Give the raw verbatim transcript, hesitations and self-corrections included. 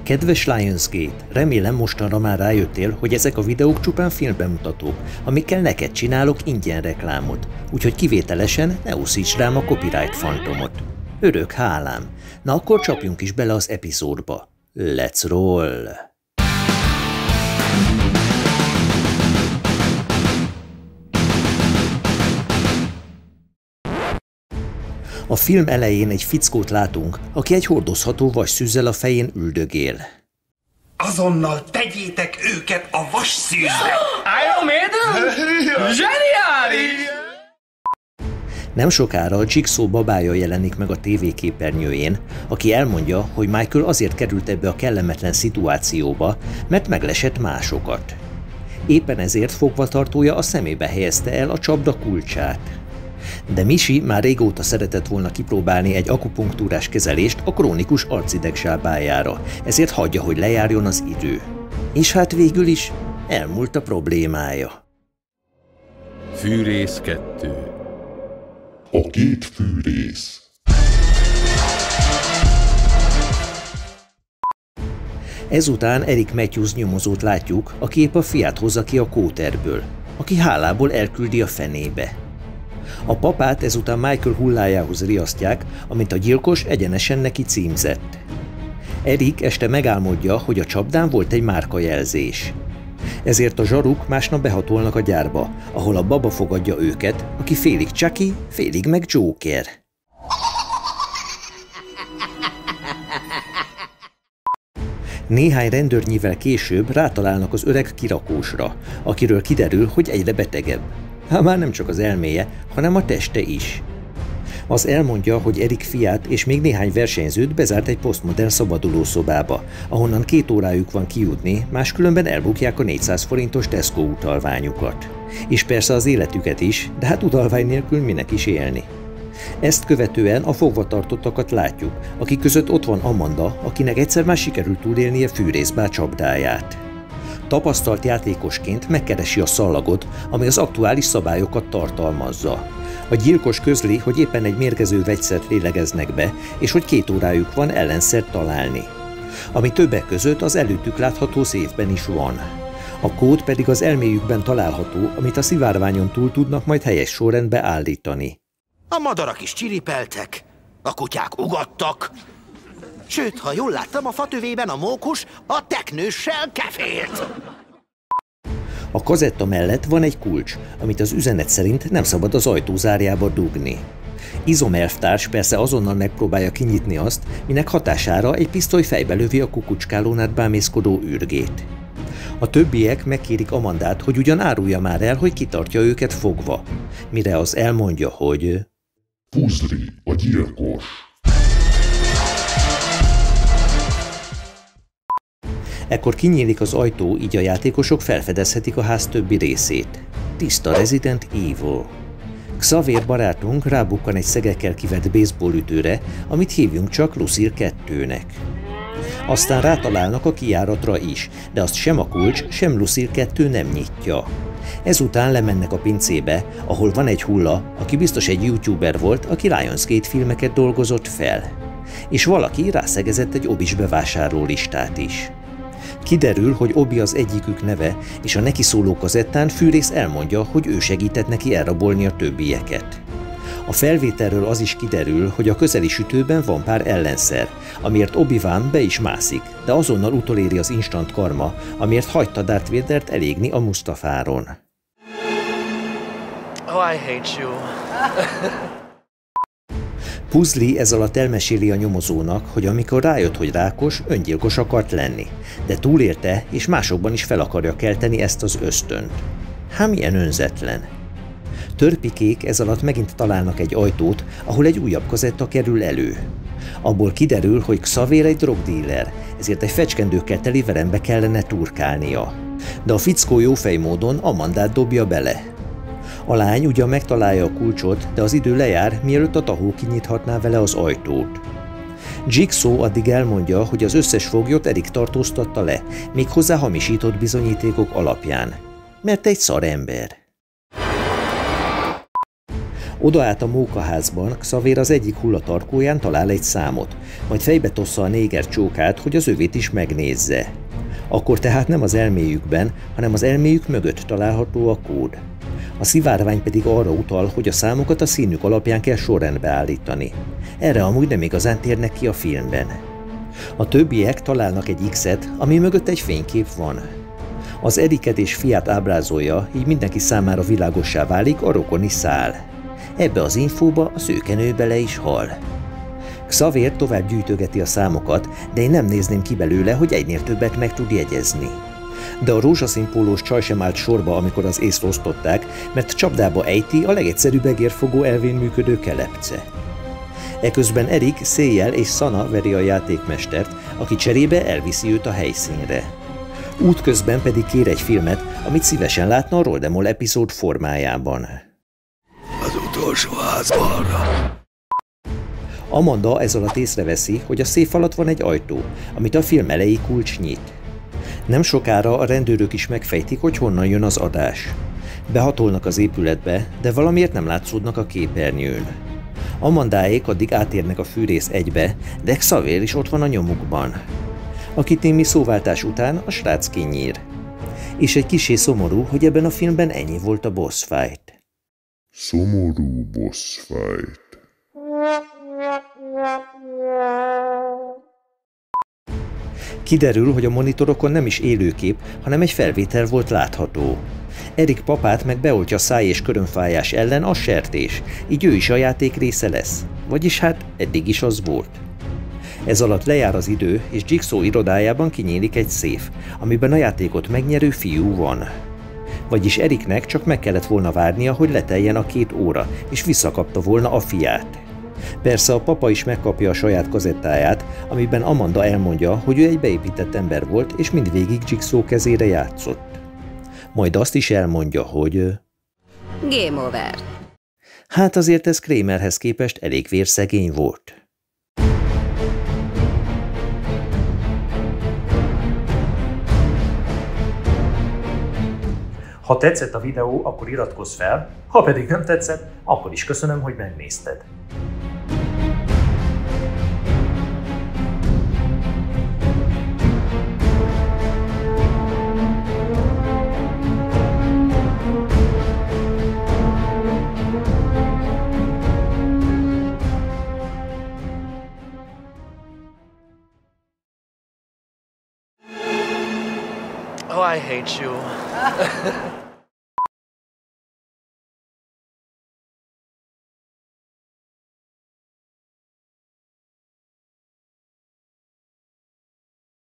Kedves Lionsgate, remélem mostanra már rájöttél, hogy ezek a videók csupán filmbemutatók, amikkel neked csinálok ingyen reklámot, úgyhogy kivételesen ne úszíts rám a copyright fantomot. Örök hálám. Na akkor csapjunk is bele az epizódba. Let's roll! A film elején egy fickót látunk, aki egy hordozható vasszűzzel a fején üldögél. Azonnal tegyétek őket a vasszűzre! Iron Maiden? Zseniális! Nem sokára a Jigsaw babája jelenik meg a tévéképernyőjén, aki elmondja, hogy Michael azért került ebbe a kellemetlen szituációba, mert meglesett másokat. Éppen ezért fogvatartója a szemébe helyezte el a csapda kulcsát. De Misi már régóta szeretett volna kipróbálni egy akupunktúrás kezelést a krónikus arcideg zsábájára, ezért hagyja, hogy lejárjon az idő. És hát végül is elmúlt a problémája. Fűrész kettő. A két fűrész. Ezután Eric Matthews nyomozót látjuk, aki épp a fiát hozza ki a kóterből, aki hálából elküldi a fenébe. A papát ezután Michael hullájához riasztják, amint a gyilkos egyenesen neki címzett. Eric este megálmodja, hogy a csapdán volt egy márkajelzés. Ezért a zsaruk másnap behatolnak a gyárba, ahol a baba fogadja őket, aki félig Chucky, félig meg Joker. Néhány rendőrnyivel később rátalálnak az öreg kirakósra, akiről kiderül, hogy egyre betegebb. Hát már nem csak az elméje, hanem a teste is. Az elmondja, hogy Eric fiát és még néhány versenyzőt bezárt egy posztmodern szabadulószobába, ahonnan két órájuk van kijutni, máskülönben elbukják a négyszáz forintos Tesco utalványukat. És persze az életüket is, de hát utalvány nélkül minek is élni. Ezt követően a fogvatartottakat látjuk, akik között ott van Amanda, akinek egyszer már sikerült túlélnie fűrészbár csapdáját. Tapasztalt játékosként megkeresi a szallagot, ami az aktuális szabályokat tartalmazza. A gyilkos közli, hogy éppen egy mérgező vegyszert lélegeznek be, és hogy két órájuk van ellenszert találni. Ami többek között az előttük látható széfben is van. A kód pedig az elméjükben található, amit a szivárványon túl tudnak majd helyes sorrendbe állítani. A madarak is csiripeltek, a kutyák ugattak, sőt, ha jól láttam, a fatövében a mókus a teknőssel kefélt. A kazetta mellett van egy kulcs, amit az üzenet szerint nem szabad az ajtó zárjába dugni. Izomelvtárs persze azonnal megpróbálja kinyitni azt, minek hatására egy pisztoly fejbe lövi a kukucskálón át bámészkodó űrgét. A többiek megkérik Amandát, hogy ugyan árulja már el, hogy kitartja őket fogva, mire az elmondja, hogy... Puzzli, a gyilkos. Ekkor kinyílik az ajtó, így a játékosok felfedezhetik a ház többi részét. Tiszta Resident Evil. Xavier barátunk rábukkan egy szegekkel kivert baseballütőre, amit hívjunk csak Lucille kettőnek. Aztán rátalálnak a kijáratra is, de azt sem a kulcs, sem Lucille kettő nem nyitja. Ezután lemennek a pincébe, ahol van egy hulla, aki biztos egy youtuber volt, aki Lionsgate filmeket dolgozott fel. És valaki rászegezett egy obis bevásárló listát is. Kiderül, hogy Obi az egyikük neve, és a neki szóló kazettán Fűrész elmondja, hogy ő segített neki elrabolni a többieket. A felvételről az is kiderül, hogy a közeli sütőben van pár ellenszer, amiért Obi-Wan be is mászik, de azonnal utoléri az instant karma, amiért hagyta Darth Vadert elégni a Mustafáron. Oh, I hate you. Puzzli ez alatt elmeséli a nyomozónak, hogy amikor rájött, hogy rákos, öngyilkos akart lenni, de túlélte, és másokban is fel akarja kelteni ezt az ösztönt. Hát milyen önzetlen. Törpikék ez alatt megint találnak egy ajtót, ahol egy újabb kazetta kerül elő. Abból kiderül, hogy Xavier egy drogdíler, ezért egy fecskendőkkel teli verembe kellene turkálnia. De a fickó jófej módon Amandát dobja bele. A lány ugyan megtalálja a kulcsot, de az idő lejár, mielőtt a tahó kinyithatná vele az ajtót. Jigsaw addig elmondja, hogy az összes foglyot Eric tartóztatta le, méghozzá hamisított bizonyítékok alapján. Mert egy szarember. Odaállt a mókaházban, Xavier az egyik hullatarkóján talál egy számot, majd fejbe tossza a néger csókát, hogy az övét is megnézze. Akkor tehát nem az elméjükben, hanem az elméjük mögött található a kód. A szivárvány pedig arra utal, hogy a számokat a színük alapján kell sorrendbe állítani. Erre amúgy nem igazán térnek ki a filmben. A többiek találnak egy X-et, ami mögött egy fénykép van. Az Eriket és fiát ábrázolja, így mindenki számára világossá válik a rokoni szál. Ebbe az infóba a szőkenő bele is hal. Xavier tovább gyűjtögeti a számokat, de én nem nézném ki belőle, hogy egynél többet meg tud jegyezni. De a rózsaszínpólós csaj sem állt sorba, amikor az észt osztották, mert csapdába ejti a legegyszerűbb egérfogó elvén működő kelepce. Eközben Erik széjjel és Sana veri a játékmestert, aki cserébe elviszi őt a helyszínre. Útközben pedig kér egy filmet, amit szívesen látna a Roldemol epizód formájában. Az utolsó ház balra. Amanda ez alatt észreveszi, hogy a széf alatt van egy ajtó, amit a film elejé kulcs nyit. Nem sokára a rendőrök is megfejtik, hogy honnan jön az adás. Behatolnak az épületbe, de valamiért nem látszódnak a képernyőn. Amandáék addig átérnek a fűrész egybe, de Xavier is ott van a nyomukban. Akit némi szóváltás után a srác kinyír. És egy kissé szomorú, hogy ebben a filmben ennyi volt a boss fight. Szomorú boss fight. Kiderül, hogy a monitorokon nem is élőkép, hanem egy felvétel volt látható. Erik papát meg beoltja száj- és körömfájás ellen a sertés, így ő is a játék része lesz. Vagyis hát eddig is az volt. Ez alatt lejár az idő, és Jigsaw irodájában kinyílik egy széf, amiben a játékot megnyerő fiú van. Vagyis Eriknek csak meg kellett volna várnia, hogy leteljen a két óra, és visszakapta volna a fiát. Persze a papa is megkapja a saját kazettáját, amiben Amanda elmondja, hogy ő egy beépített ember volt, és mindvégig Jigsaw kezére játszott. Majd azt is elmondja, hogy... Game over. Hát azért ez Kramerhez képest elég vérszegény volt. Ha tetszett a videó, akkor iratkozz fel, ha pedig nem tetszett, akkor is köszönöm, hogy megnézted. Oh, I hate you.